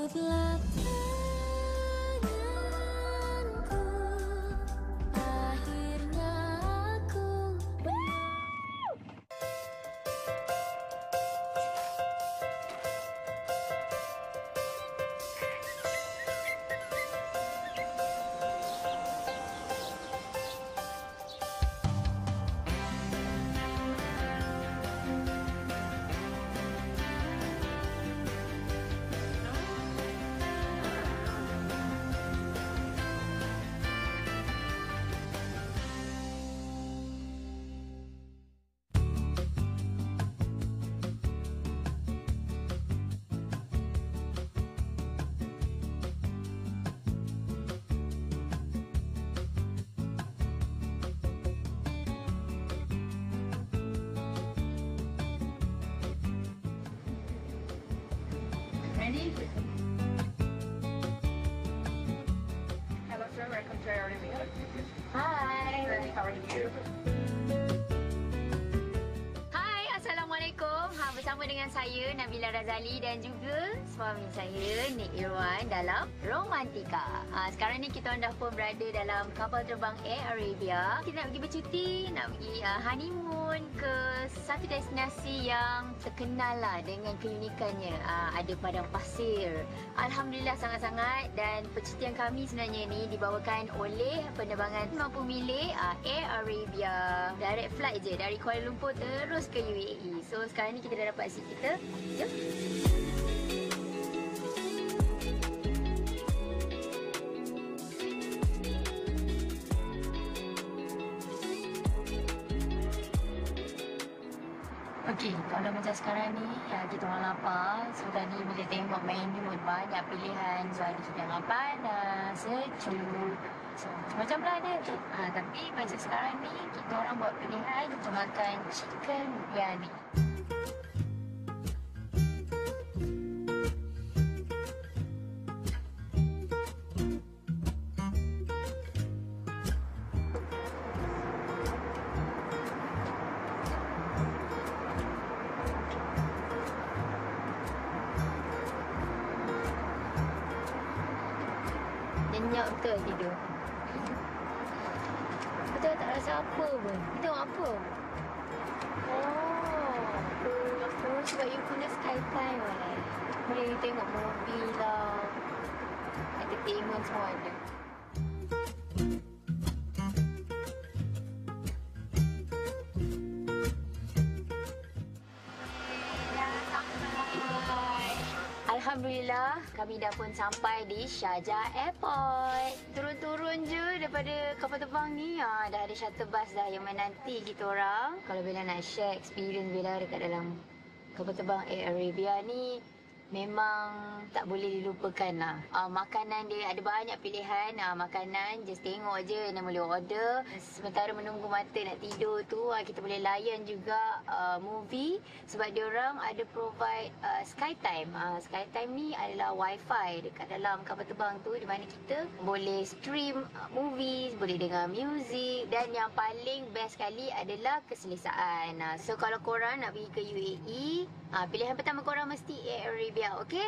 Jemputlah tanganku, akhirnya aku Ready? Hello sir, welcome to our meal. Hi. How are you? Hai, Assalamualaikum. Bersama dengan saya Nabila Razali dan juga suami saya Nik Irwan dalam Romantika. Sekarang ni kita orang dah pun berada dalam kapal terbang Air Arabia. Kita nak pergi bercuti, nak pergi honeymoon ke satu destinasi yang terkenal lah dengan keunikannya. Ada padang pasir. Alhamdulillah sangat-sangat, dan percutian kami sebenarnya ni dibawakan oleh penerbangan 50 milik Air Arabia. Direct flight je dari Kuala Lumpur terus ke UAE. So sekarang ni kita dah dapat seat kita. Jom. Okey, kalau macam sekarang ni kita orang lapar. So tadi boleh tengok menu banyak pilihan. So ada hidangan panas, sejuk. So macam lah ada. Tapi macam sekarang ni kita orang buat pilihan untuk makan chicken biryani. Nyenyak betul tidur. Betul tak rasa apa pun. Kita tengok apa? Oh, sebab you guna Skytime lah. Boleh you tengok movie lah. Entertainment semua ada. Alhamdulillah, kami dah pun sampai di Sharjah Airport. Turun-turun je daripada kapal terbang ni, dah ada shuttle bus dah yang menanti kita orang. Kalau Bella nak share experience Bella dekat dalam kapal terbang Air Arabia ni, memang tak boleh dilupakan lah. Makanan dia ada banyak pilihan. Makanan just tengok je dan boleh order. Sementara menunggu mata nak tidur tu, kita boleh layan juga movie. Sebab dia orang ada provide Skytime. Skytime ni adalah wifi dekat dalam kapal terbang tu, di mana kita boleh stream movies, boleh dengar music, dan yang paling best sekali adalah keselesaan. So kalau korang nak pergi ke UAE, pilihan pertama korang mesti Air Arabia, okey?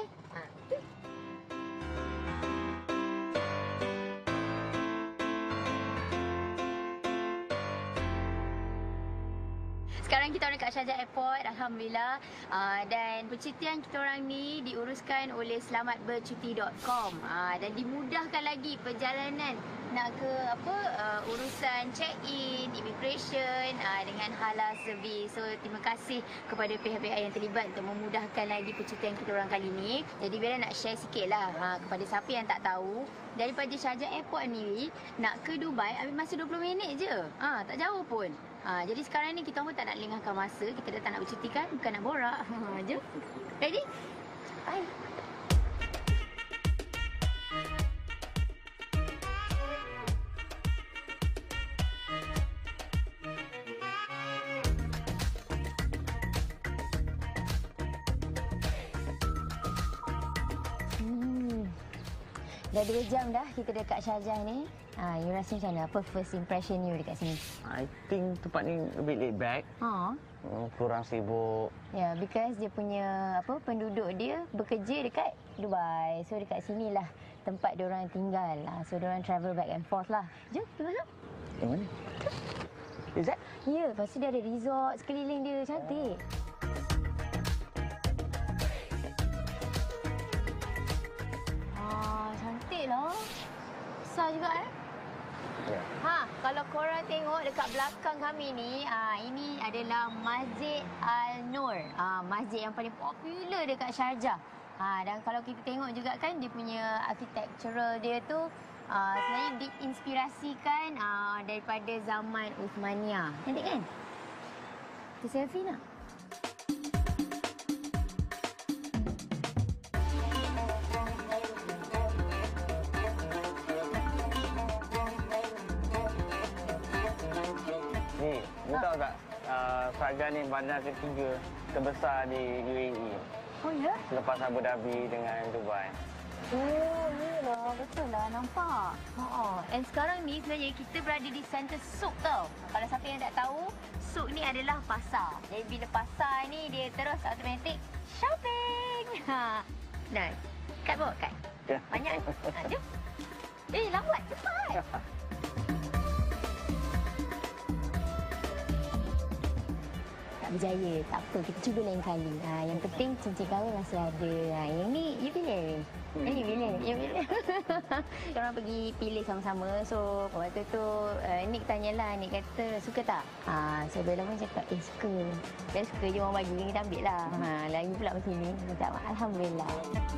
Sekarang kita orang dekat Sharjah Airport, Alhamdulillah. Dan percutian kita orang ni diuruskan oleh selamatbercuti.com. Dan dimudahkan lagi perjalanan nak ke urusan check-in, immigration dengan halal service. So terima kasih kepada pihak-pihak yang terlibat untuk memudahkan lagi percutian kita orang kali ni. Jadi Bella nak share sikit lah kepada siapa yang tak tahu. Daripada Sharjah Airport ni nak ke Dubai ambil masa 20 minit je. Tak jauh pun. Jadi sekarang ni kita pun tak nak lengahkan masa. Kita dah tak nak bercuti kan, bukan nak borak. Jom. Ready? Bye. Dah 2 jam dah kita dekat Sharjah ni. You rasa macam mana? Apa first impression you dekat sini? I think tempat ni a bit laid back. kurang sibuk. Ya, because dia punya penduduk dia bekerja dekat Dubai. So dekat sinilah tempat dia orang tinggal. So dia orang travel back and forth lah. Jom, kita masuk. Yang mana? Is that? Ya, lepas tu dia ada resort sekeliling dia. Cantik. Cantik lah. Besar juga Ya. Kalau korang tengok dekat belakang kami ni, ini adalah Masjid Al-Nur. Masjid yang paling popular dekat Sharjah. Dan kalau kita tengok juga kan dia punya architectural dia tu sebenarnya diinspirasikan daripada zaman Uthmaniyah. Cantik kan? Kita selfie nak? Ni tahu tak? Saga ni bandar ketiga terbesar di UAE. Oh ya? Selepas Abu Dhabi dengan Dubai. Oh, iyalah. Betul lah. Nampak. And sekarang ni sebenarnya kita berada di center souk tau. Kalau siapa yang tak tahu, souk ni adalah pasar. Jadi bila pasar ni, dia terus automatic shopping. Nah, Kat bawa Kat. Ya. Banyak. Jom. Lambat. Cepat. Tak berjaya. Tak apa. Kita cuba lain kali. Yang penting cincin kahwin masih ada. Yang ni, you pilih. You pilih. Korang pergi pilih sama-sama. So, waktu tu Nick tanyalah. Nick kata, suka tak? So, Bella pun cakap, suka. Bella suka je orang bagi. Kita ambil lah. Lagi pula macam ni. Macam, Alhamdulillah.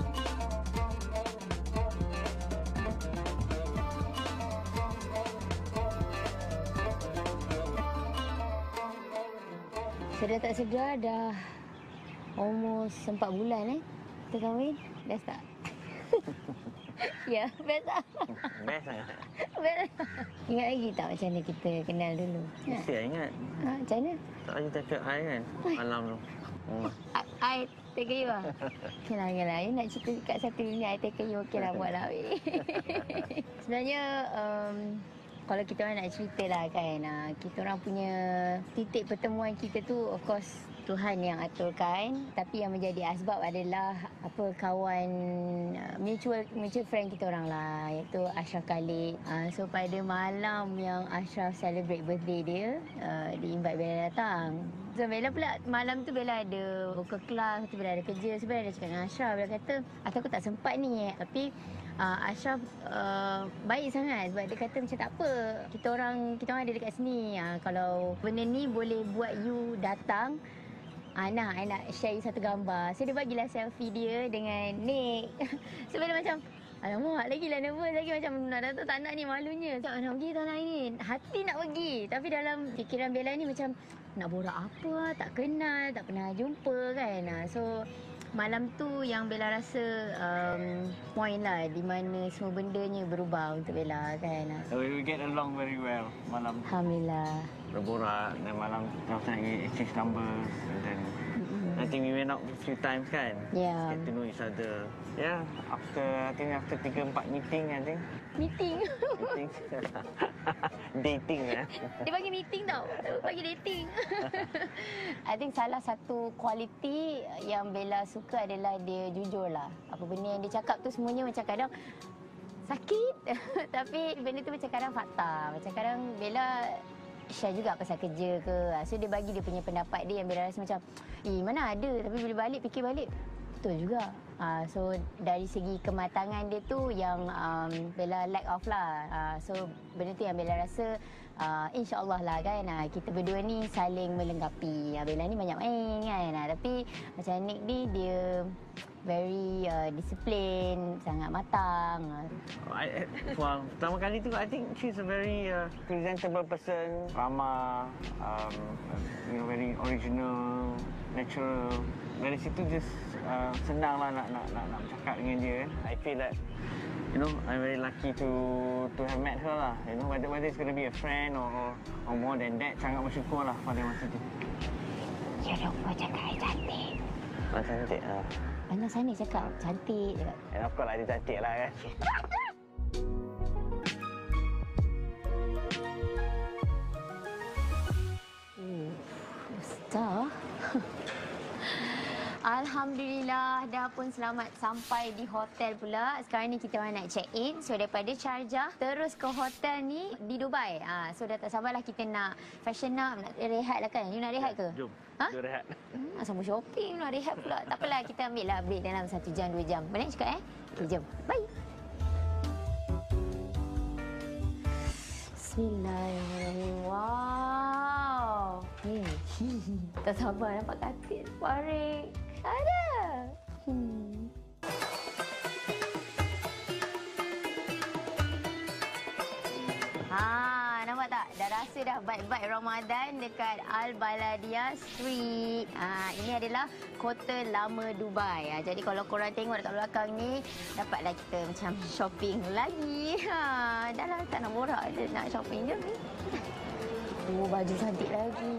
Sedar tak sedar dah almost 4 bulan kita kahwin. Best tak? Ya, best tak? Best sangat. Best. Ingat lagi tak macam mana kita kenal dulu? Mesti lah ingat. Macam mana? Tak ada cakap I kan? Malam tu. I take you lah. Okey lah. You nak cerita kat satu ni, I take you. Okey lah, buat lah. Sebenarnya, kalau kita orang nak cerita lah kan, kita orang punya titik pertemuan kita tu of course Tuhan yang aturkan, tapi yang menjadi asbab adalah kawan mutual friend kita orang lah, iaitu Ashraf Khalid. So pada malam yang Ashraf celebrate birthday dia, dia invite Bella datang. So Bella pula malam tu Bella ada vocal class, Bella ada kerja. So Bella dah cakap dengan Ashraf, Bella kata aku tak sempat ni, tapi Ashraf baik sangat sebab dia kata macam tak apa, kita orang ada dekat sini, kalau benda ni boleh buat you datang, I nak share you satu gambar. So dia bagilah selfie dia dengan Nick. So Bella macam, alamak, lagilah nervous lagi, macam nak datang tak nak ni, malunya. Tak nak pergi, tak nak ini. Hati nak pergi, tapi dalam fikiran Bella ni macam nak borak apa, tak kenal, tak pernah jumpa kan. So malam tu yang Bella rasa point lah, di mana semua bendanya berubah untuk Bella kan. We get along very well malam. Alhamdulillah. Berborak dan malam kita lagi exchange numbers, and then I think we went out a few times kan. Yeah. Get to know each other. Yeah, after 3-4 meeting I think. Meeting. Dating ya. Dia bagi meeting tau. Bagi dating. I think salah satu kualiti yang Bella suka adalah dia jujur lah. Apa benda yang dia cakap tu semuanya macam kadang sakit. Tapi benda tu macam kadang fakta. Macam kadang Bella share juga pasal kerja ke. So dia bagi dia punya pendapat dia yang Bella rasa macam, mana ada. Tapi bila balik, fikir balik, betul juga. So dari segi kematangan dia tu yang Bella lack of lah. So benda tu yang Bella rasa insyaAllah lah kan, kita berdua ni saling melengkapi. Bella ni banyak main kan, tapi macam Nick ni dia very discipline, sangat matang. Pertama kali tu I think she's a very presentable person, ramah, very original, natural. Dari situ just senang lah nak bercakap dengan dia. I feel that I'm very lucky to have met her lah. Whether it's going to be a friend or more than that, sangat bersyukur lah pada masa tu. Jangan lupa cakap I cantik. Cantik lah. Mana sana cakap cantik je. Of course lah, dia cantik lah kan. besar. Alhamdulillah dah pun selamat sampai di hotel pula. Sekarang ni kita orang nak check in. So daripada Sharjah terus ke hotel ni di Dubai. So dah tak sabarlah kita nak fashion up, nak rehat lah kan. You nak rehat ke? Jom. Ha? Jom rehat. Sama shopping nak rehat pula. Tak apalah, kita ambil lah break dalam 1 jam 2 jam. Boleh cakap Okay, jom. Bye. Bismillahirrahmanirrahim. Wow. Tak sabar nampak katil. Farid. Ada. Nampak tak? Dah rasa dah vibe-vibe Ramadan dekat Al Baladia Street. Ini adalah Kota Lama Dubai. Jadi kalau korang tengok dekat belakang ni, dapatlah kita macam shopping lagi. Dah lah, tak nak borak. Nak shopping je ni. Baju cantik lagi.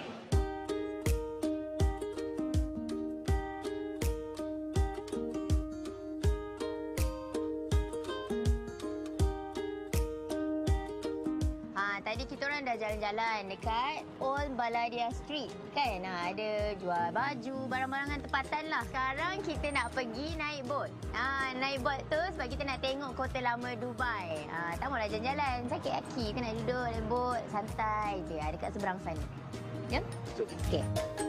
Tadi kita orang dah jalan-jalan dekat Old Baladia Street kan. Ada jual baju, barang-barangan tempatan lah. Sekarang kita nak pergi naik bot. Naik bot tu sebab kita nak tengok Kota Lama Dubai. Tak maulah jalan-jalan. Sakit kaki. Kita nak duduk naik bot santai je dekat seberang sana. Jom? Okey.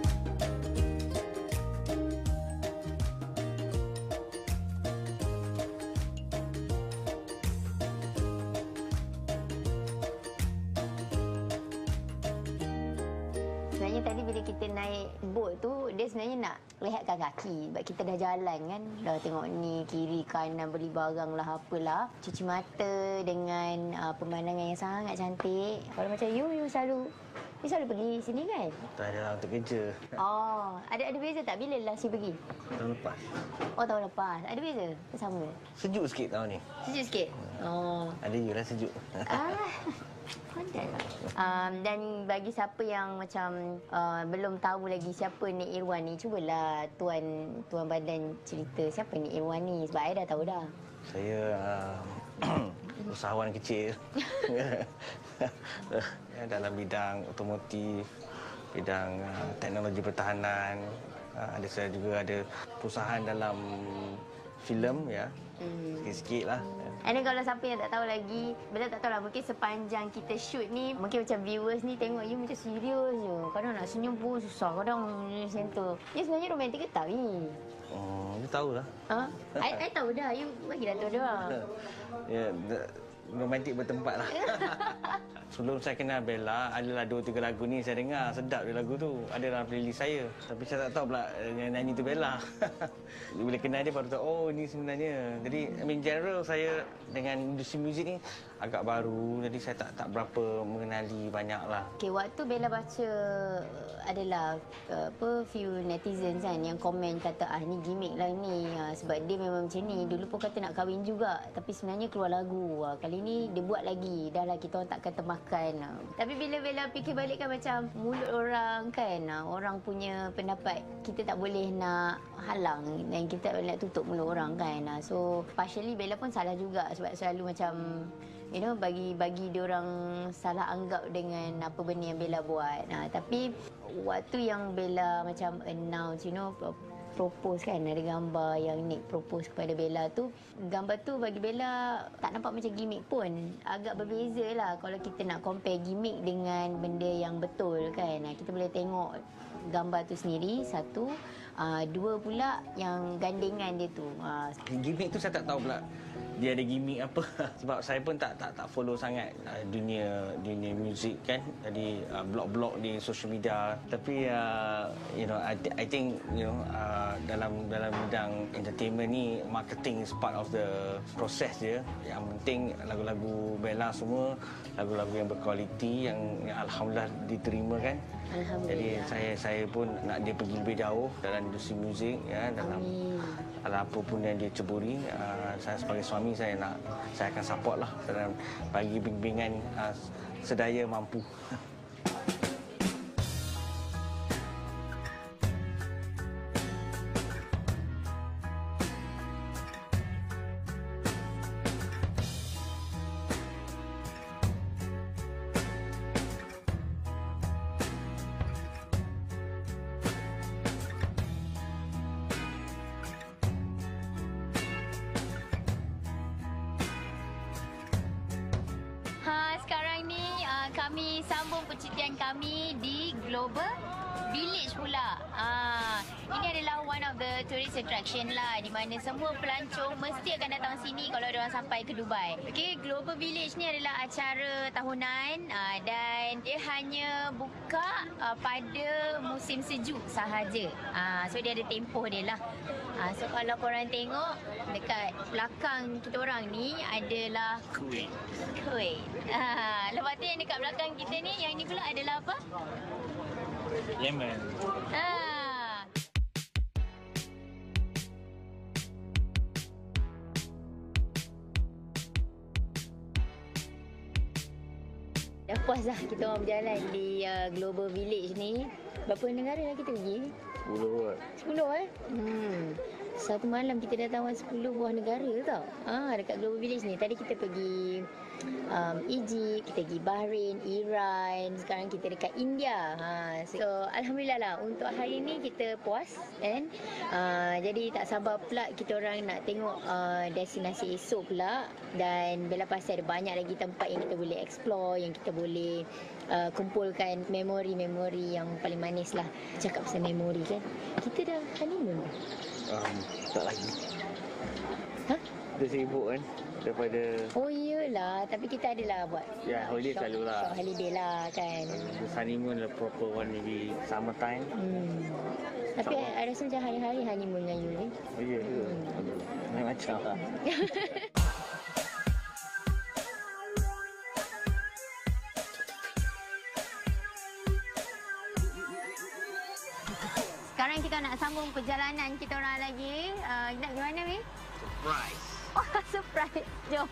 Sebenarnya tadi bila kita naik bot tu, dia sebenarnya nak rehatkan kaki. Sebab kita dah jalan kan. Dah tengok ni, kiri, kanan, beli barang lah, apalah. Cuci mata dengan pemandangan yang sangat cantik. Kalau macam you selalu pergi sini kan? Tak ada lah untuk kerja. Oh, ada beza tak bila last you pergi? Tahun lepas. Oh, tahun lepas. Ada beza? Sama? Sejuk sikit tahun ni. Sejuk sikit? Oh. Ada you lah sejuk. Pandai lah. Dan bagi siapa yang macam belum tahu lagi siapa Nik Irwan ni, cubalah Tuan Badan cerita siapa Nik Irwan ni. Sebab saya dah tahu dah. Saya usahawan kecil. Dalam bidang otomotif, bidang teknologi pertahanan. Saya juga ada perusahaan dalam filem ya. Sikit-sikit lah. And kalau siapa yang tak tahu lagi, betul tak tahu lah, mungkin sepanjang kita shoot ni, mungkin macam viewers ni tengok you macam serius je. Kadang nak senyum pun susah, kadang macam tu. You sebenarnya romantik ke tak ni? You tahulah. I tahu dah, you bagilah tahu dah. Ya, romantik bertempat lah. Sebelum saya kenal Bella, adalah 2-3 lagu ni saya dengar. Sedap dia lagu tu. Ada dalam playlist saya. Tapi saya tak tahu pula yang nyanyi tu Bella. Bila kenal dia baru tahu, oh ini sebenarnya. Jadi, general saya dengan industri muzik ni agak baru. Jadi saya tak berapa mengenali banyak lah. Okay, waktu Bella baca adalah few netizens kan yang komen kata, ni gimmick lah ni. Sebab dia memang macam ni. Dulu pun kata nak kahwin juga. Tapi sebenarnya keluar lagu. Kali ni dia buat lagi. Dah lah kita orang takkan termakan. Tapi bila Bella fikir balik kan macam mulut orang kan. Orang punya pendapat kita tak boleh nak halang dan kita tak boleh nak tutup mulut orang kan. So partially Bella pun salah juga sebab selalu macam bagi dia orang salah anggap dengan apa benda yang Bella buat. Tapi waktu yang Bella macam announce propose kan, ada gambar yang Nick propose kepada Bella tu, gambar tu bagi Bella tak nampak macam gimmick pun. Agak berbeza lah kalau kita nak compare gimmick dengan benda yang betul kan. Kita boleh tengok gambar tu sendiri, satu. Dua pula yang gandengan dia tu. Gimmick tu saya tak tahu pula dia ada gimmick apa. Sebab saya pun tak follow sangat dunia muzik kan. Jadi blog-blog di social media. Tapi I think dalam bidang entertainment ni, marketing is part of the process je. Yang penting lagu-lagu Bella semua lagu-lagu yang berkualiti, yang alhamdulillah diterima kan. Jadi saya pun nak dia pergi lebih jauh dalam industri muzik ya, dalam apa pun yang dia ceburi. Saya sebagai suami saya akan support lah dan bagi bimbingan sedaya mampu. kami sambung percutian kami di Global Village pula. Ini adalah one of the tourist attraction lah, di mana semua pelancong mesti akan datang sini kalau diorang sampai ke Dubai. Okay, Global Village ni adalah acara tahunan dan dia hanya buka pada musim sejuk sahaja. So dia ada tempoh dia lah. So kalau korang tengok dekat belakang kita orang ni adalah Kuwait. Lepas tu yang dekat belakang kita ni, yang ni pula adalah apa? Yemen. Dah puas dah kita orang berjalan di Global Village ni. Berapa negara dah kita pergi? 10 buat. 10 Satu malam kita datang 10 buah negara tau. Dekat Global Village ni. Tadi kita pergi Egypt, kita pergi Bahrain, Iran, sekarang kita dekat India. So alhamdulillah lah untuk hari ni kita puas kan. Jadi tak sabar pula kita orang nak tengok destinasi esok pula, dan bila pasti ada banyak lagi tempat yang kita boleh explore, yang kita boleh kumpulkan memori-memori yang paling manis lah. Cakap pasal memori kan, kita dah honeymoon. Tak lagi. Hah? Dia sibuk kan daripada... Oh iyalah, tapi kita adalah buat holiday selalu lah. short holiday lah kan. The honeymoon, the proper one maybe summer time. Tapi I rasa macam hari-hari honeymoon dengan you ni. Oh ya ke? Macam lah. Sekarang kita nak sambung perjalanan kita orang lagi. Nak pergi mana ni? Surprise. Oh, surprise. Jom.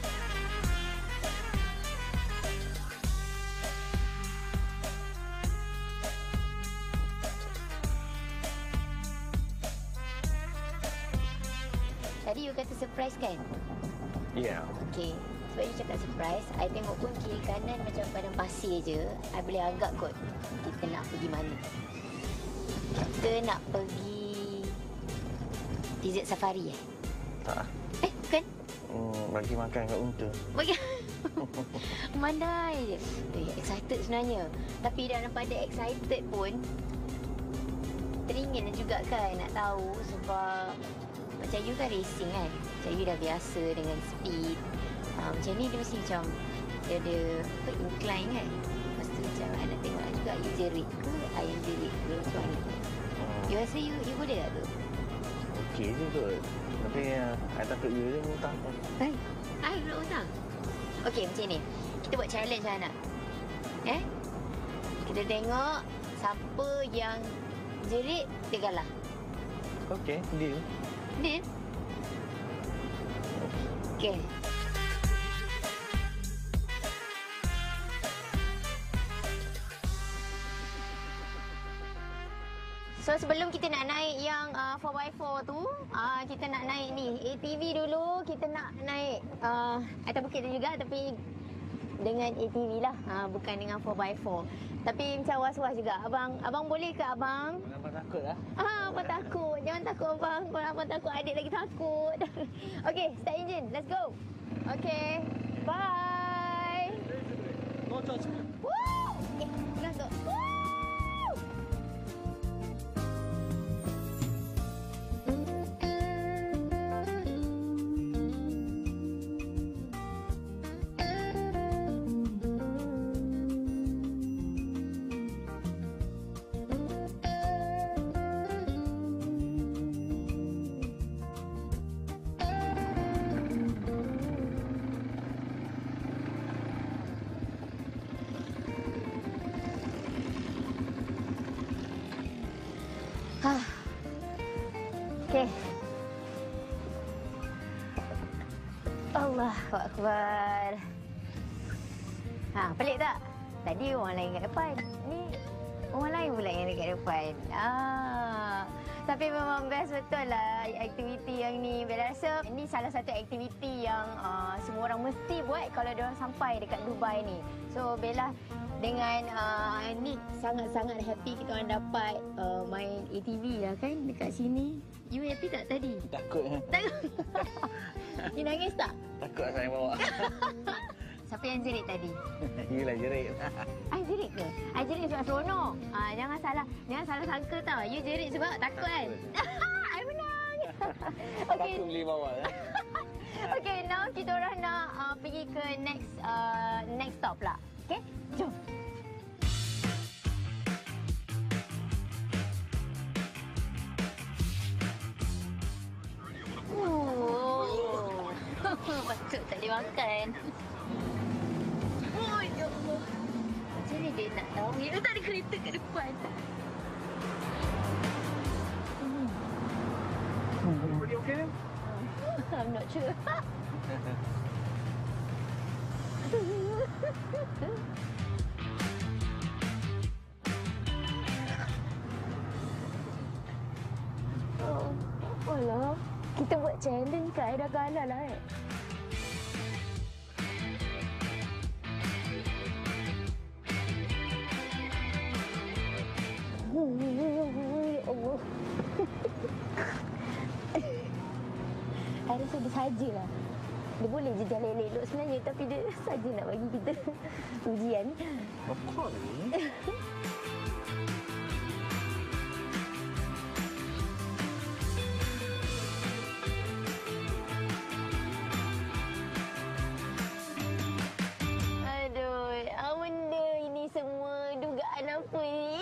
Tadi you kata surprise kan? Ya. Yeah. Okay. Sebab you cakap surprise, I tengok pun kiri kanan macam padang pasir je. I boleh agak kot kita nak pergi mana. Kita nak pergi desert safari Tak. Bukan? Bagi makan kat unta. Bagi Mandai je. Excited sebenarnya. Tapi dah nampak dia excited pun, teringin juga kan nak tahu. Sebab macam you kan racing kan, macam you dah biasa dengan speed. Macam ni dia mesti macam dia ada incline kan. Lepas tu macam I nak tengok juga you jerit ke, I yang jerit ke macam mana. You rasa you boleh tak tu? Okey je kot. Tapi I takut you dia hutang pun. I nak hutang? Okey macam ni, kita buat challenge lah nak. Kita tengok siapa yang jerit dia kalah. Okey, deal. Deal? Okey. So sebelum kita nak naik yang 4x4 tu, kita nak naik ni ATV dulu. Kita nak naik atas bukit tu juga, tapi dengan ATV lah, bukan dengan 4x4. Tapi macam was-was juga. Abang boleh ke abang? Abang takut lah. Abang takut. Jangan takut abang. Kalau abang takut, adik lagi takut. Okay, start engine. Let's go. Okay, bye. Woo! Masuk. Woo! Okay. Allahu Akbar. Pelik tak? Tadi orang lain kat depan. Ni orang lain pula yang dekat depan. Tapi memang best betul lah aktiviti yang ni. Bella rasa ni salah satu aktiviti yang semua orang mesti buat kalau diorang sampai dekat Dubai ni. So Bella dengan Nick sangat-sangat happy kita orang dapat main ATV lah kan dekat sini. You happy tak tadi? Takut. Takut. You nangis tak? Takut saya bawa. Siapa yang jerit tadi? Yelah, jerit. I jerit ke? I jerit sebab seronok. Jangan salah sangka tau. You jerit sebab takut kan? I menang. Okay. Takut beli bawah. Okay, now kita orang nak pergi ke next stop lah. Okay, jom. Patut tak dimakan. Oh, ya Allah. Macam ni dia nak tahu. Dia tak ada kereta kat depan. Everybody okay? I'm not sure. Oh, apalah. Kita buat challenge kat Aida Gala lah Ya Allah. I rasa dia sajalah. Dia boleh je jalan elok sebenarnya, tapi dia saja nak bagi kita ujian. Of course. Aduh, apa benda ini semua? Dugaan apa ni?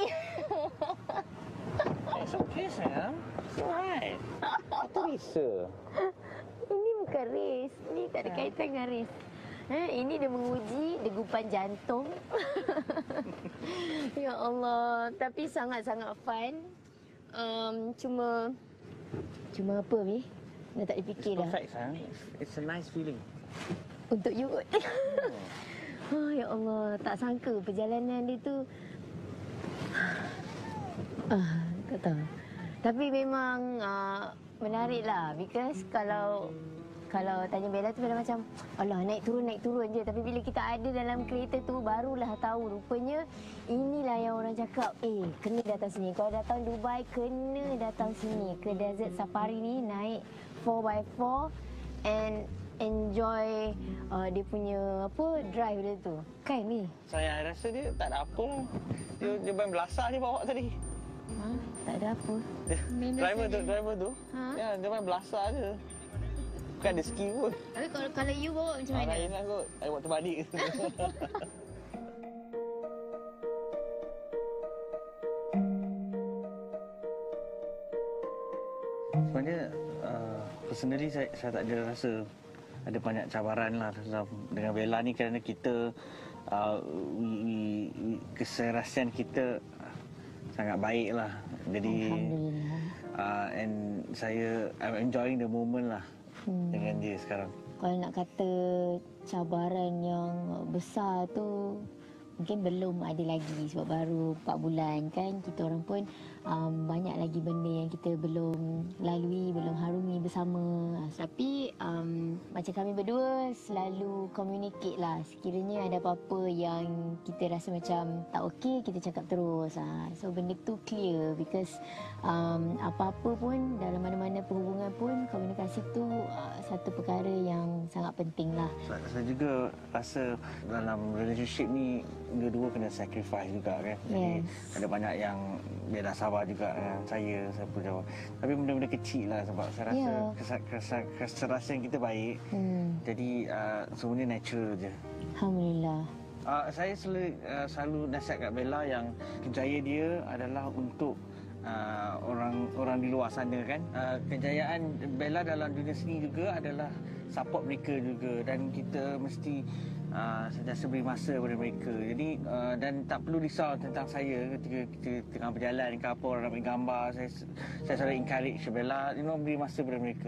It's okay, sayang. It's alright. Apa risau? Ini bukan race. Ini tak ada kaitan dengan race. Ini dia menguji degupan jantung. Ya Allah. Tapi sangat-sangat fun. Cuma apa ni? Dah tak dipikir dah. It's perfect, sayang. It's a nice feeling. Untuk you. Oh, ya Allah. Tak sangka perjalanan dia tu. Tak tahu. Tapi memang menarik lah. Because kalau tanya Bella tu Bella macam alah naik turun je. Tapi bila kita ada dalam kereta tu barulah tahu rupanya inilah yang orang cakap kena datang sini. Kalau datang Dubai kena datang sini ke Desert Safari ni, naik 4x4 and enjoy dia punya drive dia tu. Kan ni? Saya rasa dia tak ada apa lah. Dia main belasah je bawa tadi. Tak ada apa. Driver tu. Ya, dia main belasah je. Bukan ada ski pun. Tapi kalau you bawa macam mana? Lain lah kot. I buat terbalik. Sebenarnya personally saya tak ada rasa ada banyak cabaran lah dengan Bella ni kerana kita keserasian kita sangat baik lah. Jadi and I'm enjoying the moment lah dengan dia sekarang. Kalau nak kata cabaran yang besar tu mungkin belum ada lagi sebab baru 4 bulan kan. Kita orang pun banyak lagi benda yang kita belum lalui, belum harungi bersama. Tapi macam kami berdua selalu communicate lah. Sekiranya ada apa-apa yang kita rasa macam tak okey, kita cakap terus. So benda tu clear because apa-apa pun dalam mana-mana perhubungan pun komunikasi tu satu perkara yang sangat penting lah. Saya juga rasa dalam relationship ni dua-dua kena sacrifice juga kan. Jadi ada banyak yang dia dah sabar juga dengan saya pun jawab. Tapi benda-benda kecil lah sebab saya rasa keserasian kita baik. Jadi semuanya natural je. Alhamdulillah. Saya selalu nasihat kat Bella yang kejayaan dia adalah untuk orang di luar sana kan. Kejayaan Bella dalam dunia seni juga adalah support mereka juga dan kita mesti sentiasa beri masa kepada mereka. Jadi dan tak perlu risau tentang saya ketika kita tengah berjalan ke apa orang nak ambil gambar. Saya selalu encourage Bella, beri masa kepada mereka.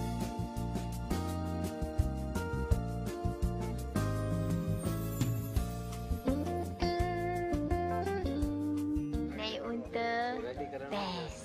Naik unta best.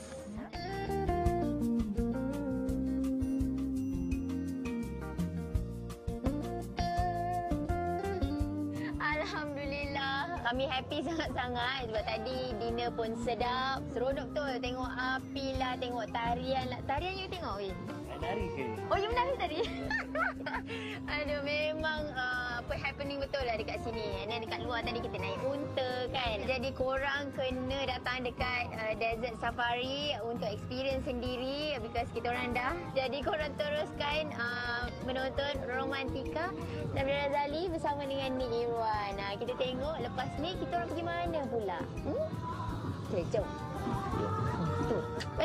Kami happy sangat-sangat sebab tadi dinner pun sedap. Seronok betul. Tengok api lah, tengok tarian lah. Tarian you tengok, Win? Nari ke? Oh, you menari tadi? Aduh, memang happening dekat sini. And then dekat luar tadi kita naik unta kan. Jadi korang kena datang dekat Desert Safari untuk experience sendiri because kita orang dah. Jadi korang teruskan menonton Romantika Nabila Razali bersama dengan Nick Irwan. Kita tengok lepas ni kita orang pergi mana pula? Okay, jom. Tu.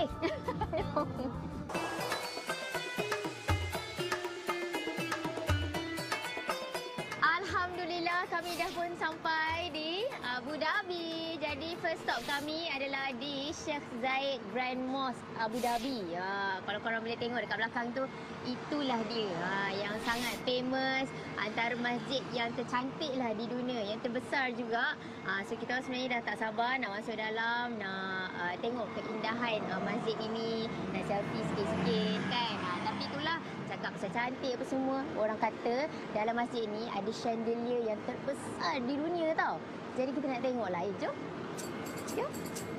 Alhamdulillah kami dah pun sampai di Abu Dhabi. Jadi first stop kami adalah di Sheikh Zayed Grand Mosque Abu Dhabi. Kalau korang boleh tengok dekat belakang tu, itulah dia yang sangat famous, antara masjid yang tercantik lah di dunia, yang terbesar juga. So kita sebenarnya dah tak sabar nak masuk dalam, nak tengok keindahan masjid ini, nak selfie sikit-sikit kan. Tapi itulah, cakap pasal cantik apa semua, orang kata dalam masjid ni ada chandelier yang terbesar di dunia tau. Jadi kita nak tengok lah. Jom. Jom.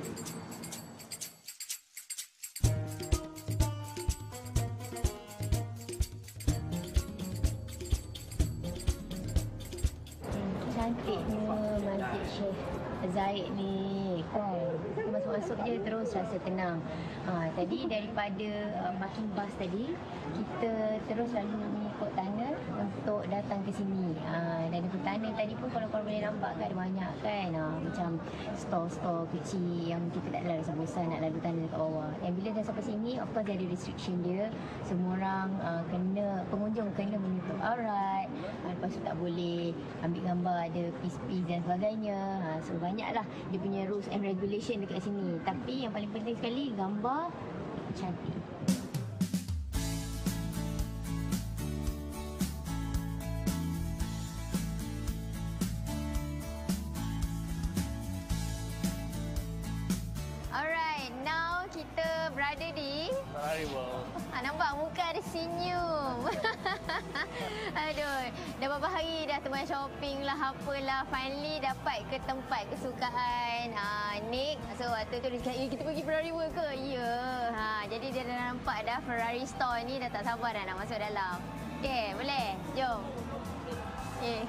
Cantiknya masjid Sheikh Zayed ni kan. Masuk-masuk je terus rasa tenang. Tadi daripada parking bus tadi, kita terus lalu mengikut tunnel untuk datang ke sini. Dan di tunnel tadi pun kalau korang boleh nampak kan ada banyak kan. Macam store-store kecil yang kita tak ada rasa bosan nak lalu tunnel kat bawah. Dan bila dah sampai sini, of course ada restriction dia. Semua orang pengunjung kena menutup aurat. Lepas tu tak boleh ambil gambar, ada peace dan sebagainya. So banyaklah dia punya rules and regulation dekat sini. Tapi yang paling penting sekali, gambar cantik. Alright, now kita berada di Ferrari World. nampak muka ada senyum. Aduh, dah beberapa hari dah teman shopping lah, apalah. Finally dapat ke tempat kesukaan Nick. So waktu tu dia cakap, kita pergi Ferrari World ke? Ya. Jadi dia dah nampak dah Ferrari store ni, dah tak sabar dah nak masuk dalam. Okay, boleh? Jom. Okay.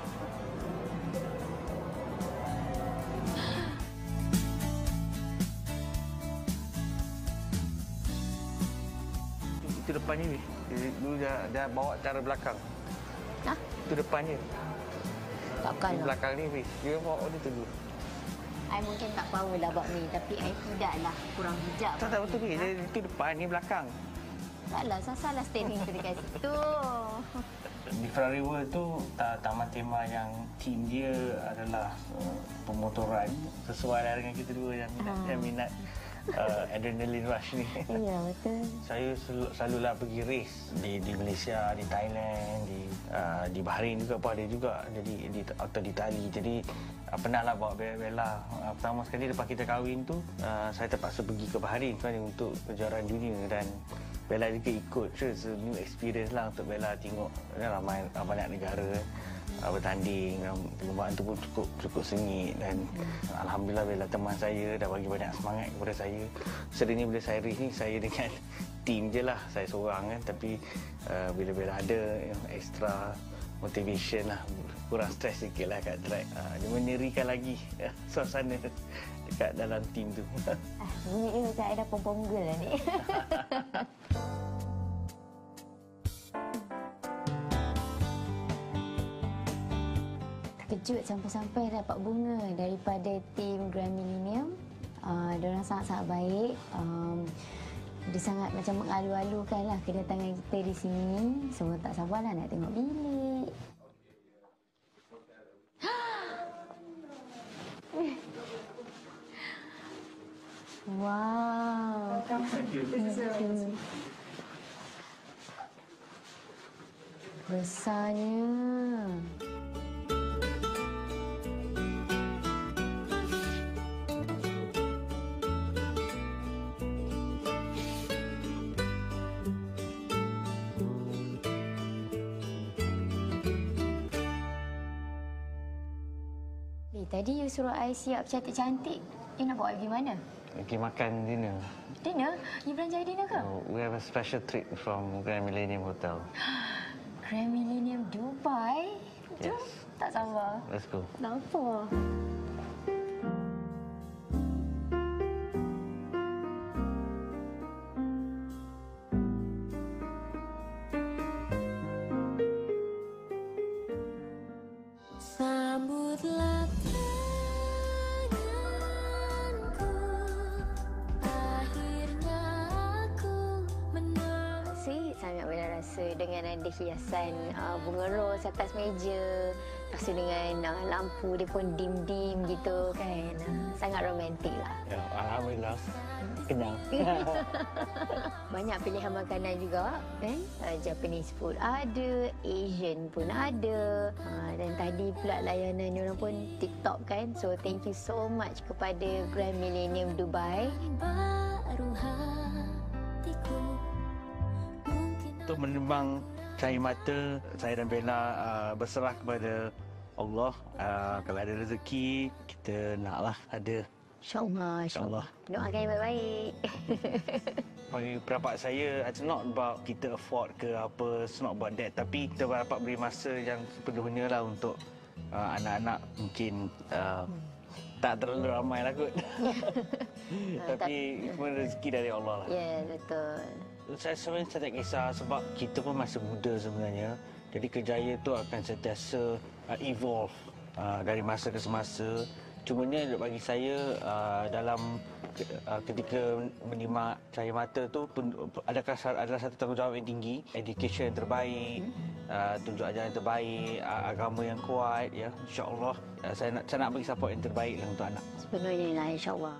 Itu depannya ni. Dulu dah bawa cara belakang. Itu depannya. Takkan lah. Belakang ni, Fiz. Dia bawa dia tu dulu. I mungkin tak power lah buat ni. Tapi I tidaklah kurang bijak. Tak betul, Fiz. Itu depan, ni belakang. Taklah, salah steering tu dekat situ. Di Ferrari World tu, taman tema yang team dia adalah pemotoran. Sesuai lah dengan kita dua yang minat adrenaline rush ni. Ya, betul. Saya selalulah pergi race di Malaysia, di Thailand, di Bahrain juga pun ada juga. Jadi atau di Itali. Jadi pernahlah bawa Bella. Pertama sekali lepas kita kahwin tu, saya terpaksa pergi ke Bahrain untuk kejuaraan dunia, dan Bella juga ikut. So, it's a new experience lah untuk Bella tengok ramai banyak negara bertanding. Perlombaan tu pun cukup sengit, dan alhamdulillah Bella teman saya dah bagi banyak semangat kepada saya. Seringnya bila saya race ni, saya dengan team je lah, saya seorang kan. Tapi bila Bella ada extra motivation lah, kurang stres sikit lah kat track. Dia menerikan lagi suasana dekat dalam team tu. Bunyi dia macam I dah pom-pom girl lah ni. Terkejut sampai-sampai dapat bunga daripada tim Grand Millennium. Diorang sangat-sangat baik. Dia sangat macam mengalu-alukan lah kedatangan kita di sini. Semua tak sabarlah nak tengok bilik. Wow. Besarnya. Tadi you suruh I siap cantik-cantik. You nak bawa I pergi mana? Pergi makan dinner. Dinner? You belanjai dinner ke? We have a special treat from Grand Millennium Hotel. Grand Millennium Dubai. Jom, tak sabar. Let's go. Nampak. Sambutlah tanganku, akhirnya aku menang. Sweet sangat Bella rasa dengan ada hiasan bunga ros atas meja. Lepas tu dengan lampu dia pun dim-dim gitu kan. Sangat romantik lah. Ya, alhamdulillah. Kenyang. Banyak pilihan makanan juga kan. Japanese food ada, Asian pun ada. Dan tadi pula layanan orang pun TikTok kan. So thank you so much kepada Grand Millennium Dubai. Baru hatiku mungkin Untuk menimbang cahaya mata, saya dan Bella berserah kepada Allah. Kalau ada rezeki, kita naklah ada. InsyaAllah. InsyaAllah. Doakan yang baik-baik. Bagi pendapat saya, it's not about kita afford ke apa, it's not about that. Tapi kita dapat beri masa yang sepenuhnya lah untuk anak-anak mungkin tak terlalu ramai lah kot. Tapi semua rezeki dari Allah lah. Ya, betul. Saya sebenarnya tak kisah sebab kita pun masih muda sebenarnya. Jadi kerjaya tu akan sentiasa evolve dari masa ke semasa. Cumanya bagi saya dalam ketika menyimak cahaya mata tu adalah satu tanggungjawab yang tinggi. Education yang terbaik, tunjuk ajaran yang terbaik, agama yang kuat, ya, insya-Allah. Saya nak bagi support yang terbaik lah untuk anak. Sepenuhnya lah insya-Allah.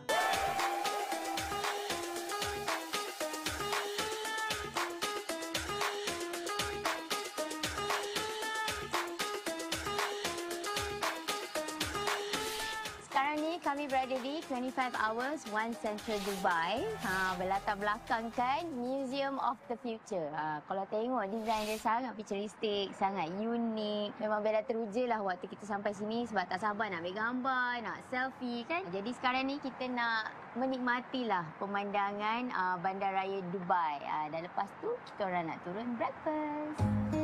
Sekarang ni kami berada di 25 Hours One Central Dubai. Berlatar belakangkan Museum of the Future. Kalau tengok desain dia sangat futuristik, sangat unik. Memang Bella teruja lah waktu kita sampai sini sebab tak sabar nak ambil gambar, nak selfie kan. Jadi sekarang ni kita nak menikmatilah pemandangan Bandaraya Dubai. Dan lepas tu kita orang nak turun breakfast.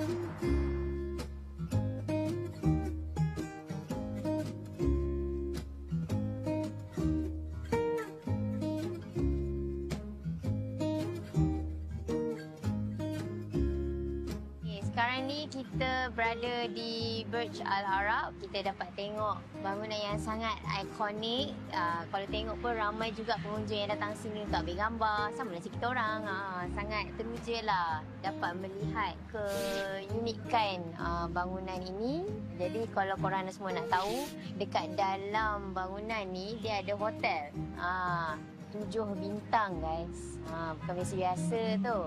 Sekarang ni kita berada di Burj Al Arab. Kita dapat tengok bangunan yang sangat ikonik. Kalau tengok pun ramai juga pengunjung yang datang sini untuk ambil gambar. Sama macam kita orang. Sangat teruja lah dapat melihat keunikan bangunan ini. Jadi kalau korang semua nak tahu, dekat dalam bangunan ni dia ada hotel. 7 bintang guys. Bukan biasa-biasa tu.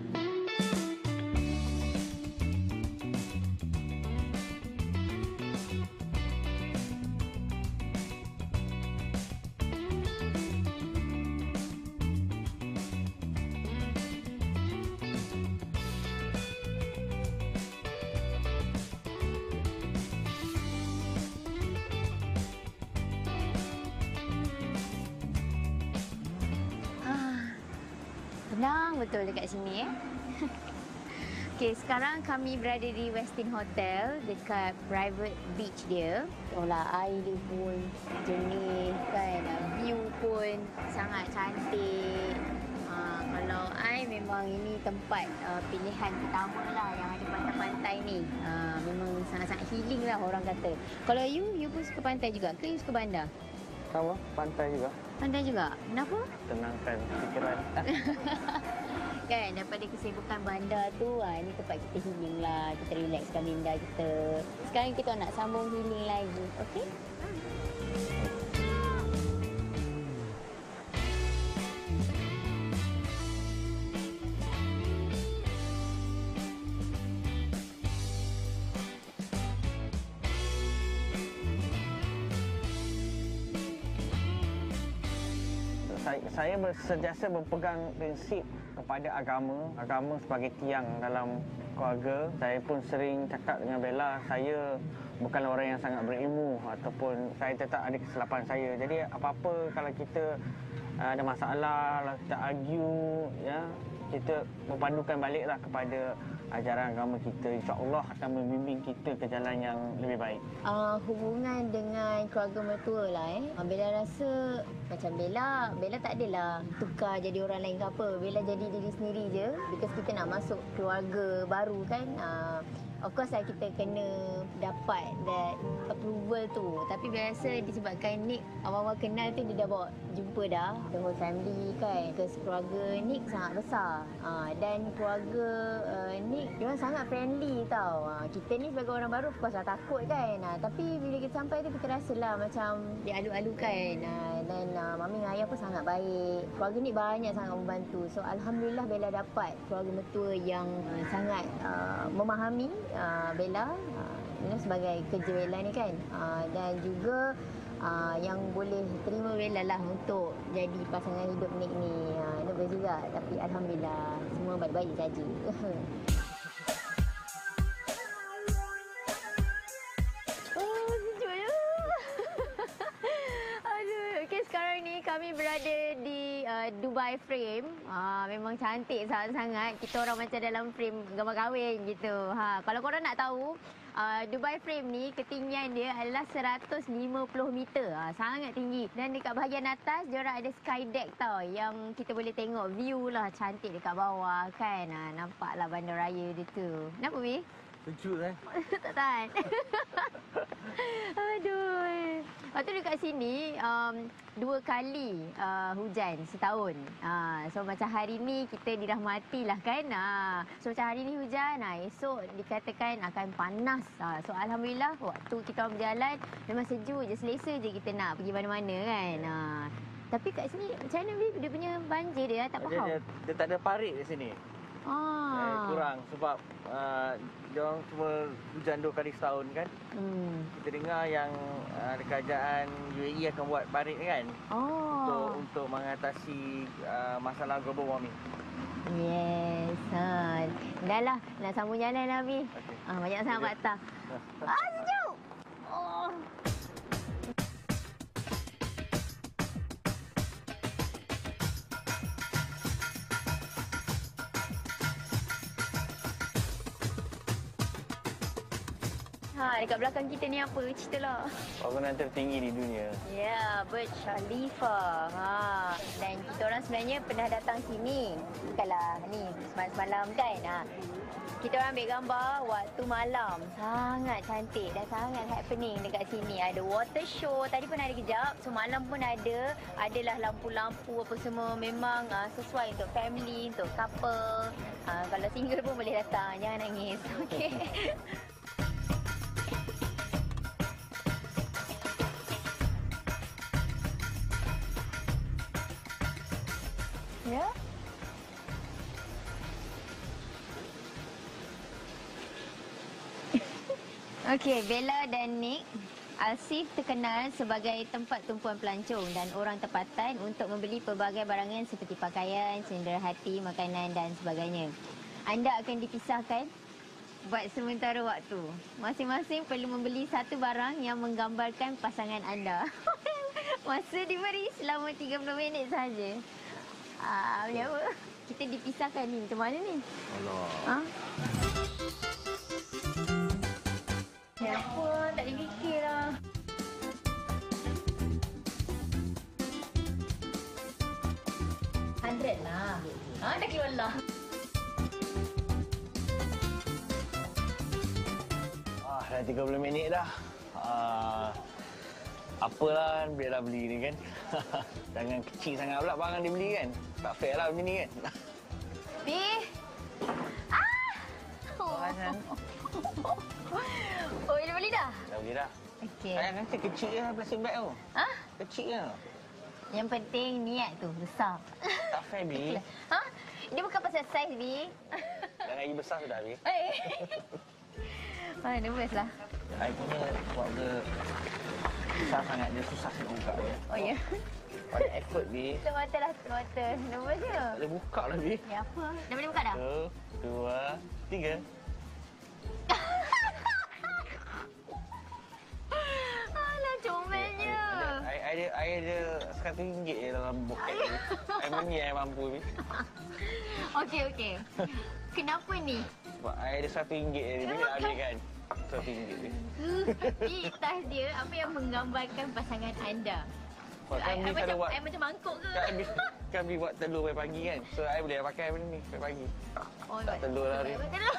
Tenang betul dekat sini Okey, sekarang kami berada di Westin Hotel dekat private beach dia. Tengoklah air dia pun jernih kan. View pun sangat cantik. Kalau I memang ini tempat pilihan pertama lah yang ada pantai-pantai ni. Memang sangat-sangat healing lah orang kata. Kalau you pun suka pantai juga ke you suka bandar? Sama, pantai juga. Pantai juga? Kenapa? Tenangkan fikiran. Kan daripada kesibukan bandar tu, ni tempat kita healing lah. Kita relaxkan minda kita. Sekarang kita nak sambung healing lagi. Okey? Saya sentiasa berpegang prinsip kepada agama sebagai tiang dalam keluarga. Saya pun sering cakap dengan Bella, saya bukanlah orang yang sangat berilmu ataupun saya tetap ada kesilapan saya. Jadi apa-apa kalau kita ada masalah, kita argue, ya, kita berpandukan baliklah kepada ajaran agama kita insya-Allah akan membimbing kita ke jalan yang lebih baik. Hubungan dengan keluarga mertua lah Bella rasa macam Bella tak adalah tukar jadi orang lain ke apa. Bella jadi diri sendiri je because kita nak masuk keluarga baru kan. Of course lah kita kena dapat that approval tu. Tapi Bella rasa disebabkan Nick awal-awal kenal tu dia dah bawa jumpa dah the whole family kan. Because keluarga Nick sangat besar. Dan keluarga Nick dia orang sangat friendly tau. Kita ni sebagai orang baru of course lah takut kan. Tapi bila kita sampai tu kita rasalah macam dialu-alukan. Dan mami dengan ayah pun sangat baik. Keluarga Nick banyak sangat membantu. So alhamdulillah Bella dapat keluarga mertua yang sangat memahami Bella sebagai kerja Bella ni kan. Dan juga yang boleh terima Bella lah untuk jadi pasangan hidup Nick ni. Nervous juga tapi alhamdulillah semua baik-baik saja. Kami berada di Dubai Frame. Memang cantik sangat-sangat. Kita orang macam dalam frame gambar kahwin gitu. Kalau korang nak tahu, Dubai Frame ni ketinggian dia adalah 150 meter. Sangat tinggi. Dan dekat bahagian atas, diorang ada sky deck tau. Yang kita boleh tengok view lah cantik dekat bawah kan. Nampaklah bandaraya dia tu. Kenapa, Bi? Sejuk tak tahan. Aduh. Lepas tu dekat sini 2 kali hujan setahun. So macam hari ni kita dirahmati lah kan. So macam hari ni hujan, esok dikatakan akan panas. So alhamdulillah waktu kita orang berjalan memang sejuk je, selesa je kita nak pergi mana-mana kan. Tapi kat sini macam mana dia punya banjir dia tak faham. Dia tak ada parit di sini. Kurang sebab diorang cuma hujan 2 kali setahun kan. Kita dengar yang kerajaan UAE akan buat parit kan. Untuk mengatasi masalah global warming. Yes. Dah lah, nak sambung jalan lah Abi. Okay. Banyak sangat patah. Sejuk. Dekat belakang kita ni apa? Ceritalah. Bangunan tertinggi di dunia. Ya, Burj Khalifa. Dan kita orang sebenarnya pernah datang sini. Bukanlah ni semalam kan. Kita orang ambil gambar waktu malam. Sangat cantik dan sangat happening dekat sini. Ada water show. Tadi pun ada kejap. So malam pun ada. Adalah lampu-lampu apa semua. Memang sesuai untuk family, untuk couple. Kalau single pun boleh datang. Jangan nangis. Okey. Ya. Okey, Bella dan Nick. Alsif terkenal sebagai tempat tumpuan pelancong dan orang tempatan untuk membeli pelbagai barangan seperti pakaian, cenderawasih, makanan dan sebagainya. Anda akan dipisahkan buat sementara waktu. Masing-masing perlu membeli satu barang yang menggambarkan pasangan anda. Masa diberi selama 30 minit sahaja. Boleh apa? Kita dipisahkan ni. Macam mana ni? Allah. Ya apa? Tak boleh fikir lah. $100 lah. Dah keluar lah. Dah 30 minit dah. Apalah biarlah beli ni kan. Jangan kecil sangat pula barang dia beli kan. Tak fair lah macam ni kan. Bi. Dah beli dah? Dah beli dah. Okey. Sayang kata kecil je plastik bag tu. Kecil je. Yang penting niat tu besar. Tak fair Bi. Dia bukan pasal saiz Bi. Jangan lagi besar sudah Bi. Nervous lah. I punya keluarga susah sangat. Dia susah nak buka dia. Oh ya? Banyak effort Bi. Tutup mata lah, tutup mata. Nervous je. Tak boleh buka lah Bi. Ya apa? Dah boleh buka dah? 1, 2, 3. Alah, comelnya. I ada RM100 je dalam boket ni. I mampu Bi. Okey. Kenapa ni? Sebab I ada RM1 ni. Bila habis kan? RM1 ni. Di tas dia, apa yang menggambarkan pasangan anda? Sebab kan Bi selalu buat... I macam mangkuk ke? Kan Bi buat telur pagi kan. So, I boleh pakai benda ni pagi. Oh, Tak telur lah ni. Telur.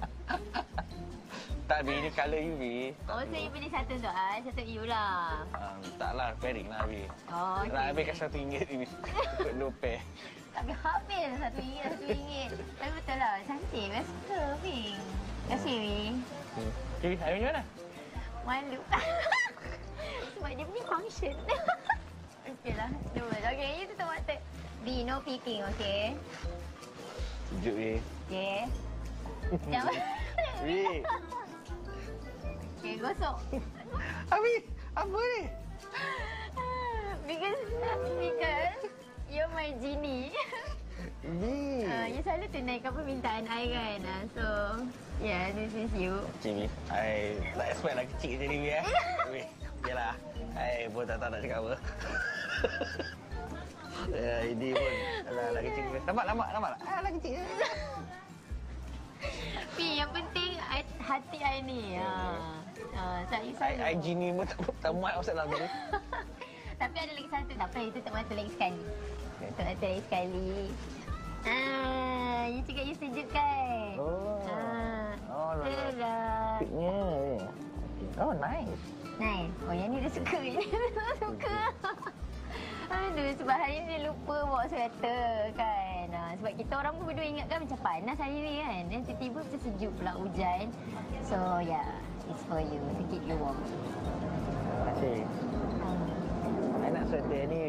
Tak, Bi. Ni colour you, Bi. Oh, so you beli satu untuk I, satu you lah. Tak lah, pairing lah, Bi. Oh, okey. Nak habiskan RM1 ni. Ikut 2 pair. Tapi habis RM1. Tapi betul lah, cantik. Saya suka, Pink. Terima kasih, Wing. Okay, I punya mana? Malu. Sebab dia punya function. Okey lah. Okey, you tutup mata. B, no peeking, okey? Sejuk, Bi. Okey. Jangan. Bi. Okey, gosok. Abi, apa ni? Because you're my genie. Bi. You selalu tunaikan permintaan I kan. So, yeah, this is you. Cik, Bi. I tak expect lah kecil macam ni, Bi. Bi, yelah. I pun tak tahu nak cakap apa. Ini pun alah kecil. Nampak lah. Alah kecil. Pi, yang penting hati I ni. Saya I genie pun tak muat masuk dalam ni. Tapi ada lagi satu. Tak apa, you tutup mata lagi sekali. Tutup mata lagi sekali. You cakap you sejuk kan? Oh, Tada. Piknya. Oh, nice. Nice. Oh, yang ni dia suka. Yang ni dia suka. Aduh, sebab hari ni dia lupa bawa sweater kan. Sebab kita orang pun berdua ingatkan macam panas hari ni kan. Dan tiba-tiba macam sejuk pula hujan. So, yeah. It's for you. To keep you warm. Terima kasih. I nak sweater ni.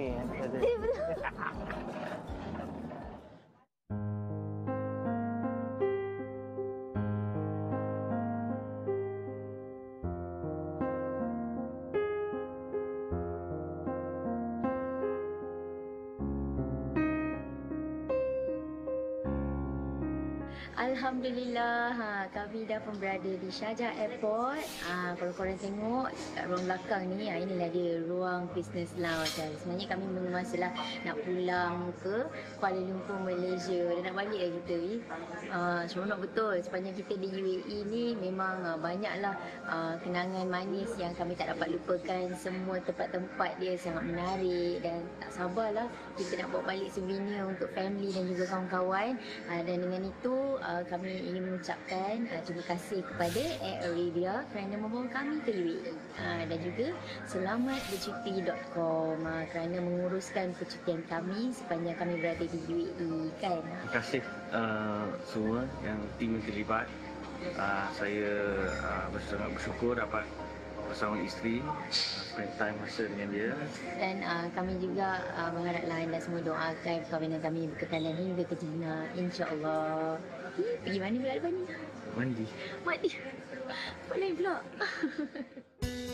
Alhamdulillah, kami dah pun berada di Sharjah Airport. Kalau korang tengok kat ruang belakang ni, inilah dia ruang business lounge. Sebenarnya kami menguasalah nak pulang ke Kuala Lumpur, Malaysia dan nak balik lah kita. Seronok betul. Sepanjang kita di UAE ni memang banyaklah kenangan manis yang kami tak dapat lupakan. Semua tempat-tempat dia sangat menarik dan tak sabarlah kita nak bawa balik souvenir untuk family dan juga kawan-kawan. Dan dengan itu kami ingin mengucapkan terima kasih kepada Air Arabia kerana membawa kami ke UAE. Dan juga selamat bercuti.com kerana menguruskan percutian kami sepanjang kami berada di UAE kan. Terima kasih semua yang tim terlibat. Saya sangat bersyukur dapat bersama isteri, spend time masa dengan dia. Dan kami juga berharaplah anda semua doakan perkahwinan kami berkekalan hingga ke Jannah, insya-Allah. Pergi mana pula lepas ni? Mandi. Mandi. Boleh pula.